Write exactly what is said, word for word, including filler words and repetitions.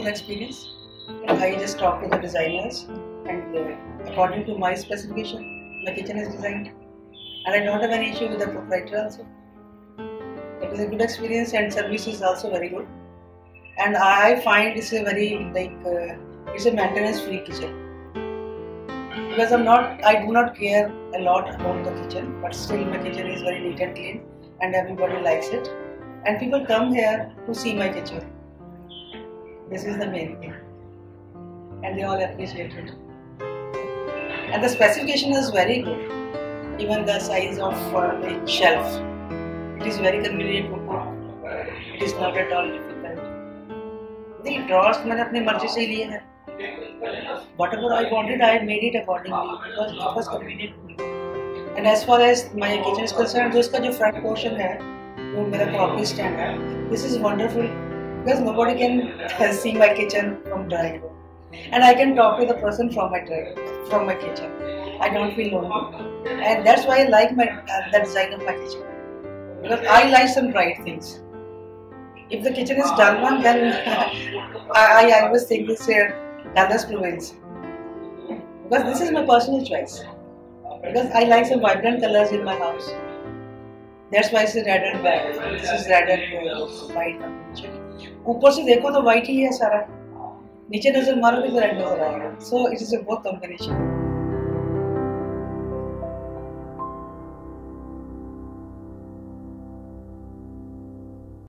wonderful experience. I just talked to the designers, and uh, according to my specification, my kitchen is designed, and I don't have any issue with the proprietor also. It was a good experience, and service is also very good. And I find it's a very like uh, it's a maintenance-free kitchen. Because I'm not, I do not care a lot about the kitchen, but still my kitchen is very neat and clean, and everybody likes it. And people come here to see my kitchen. This is the main thing, and they all appreciate it. And the specification is very good. Even the size of uh, the shelf, it is very convenient to put. It is not at all difficult. The drawers मैंने अपनी मर्जी से लिए हैं. Whatever I wanted, I made it accordingly because it was convenient to me. And as far as my kitchen is concerned, जो इसका जो front portion है, वो मेरा crockery stand है. This is wonderful because nobody can see my kitchen from drawing room, and I can talk to the person from my from my kitchen. I don't feel lonely, and that's why I like my uh, the design of my kitchen, because I like some bright things. If the kitchen is dull one, then I, I always think it's a dullness prevails. Because this is my personal choice. Because I like some vibrant colors in my house. That's why it's red and black. This is red and uh, white combination. ऊपर से देखो तो white ही है सारा. नीचे नजर मारोगे तो red नजर आएगा. So it is a both combination.